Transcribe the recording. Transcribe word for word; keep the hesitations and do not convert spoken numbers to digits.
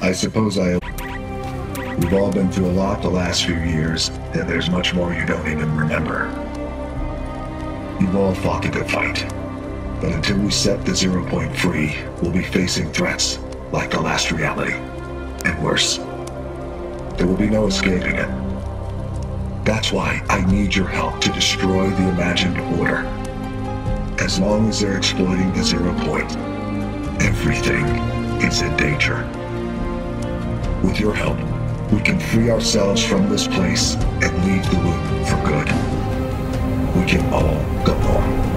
I suppose I... We've all been through a lot the last few years, and there's much more you don't even remember. You've all fought a good fight. But until we set the Zero Point free, we'll be facing threats like the last reality. And worse. There will be no escaping it. That's why I need your help to destroy the imagined order. As long as they're exploiting the Zero Point, everything is in danger. With your help, we can free ourselves from this place and leave the loop for good. We can all go home.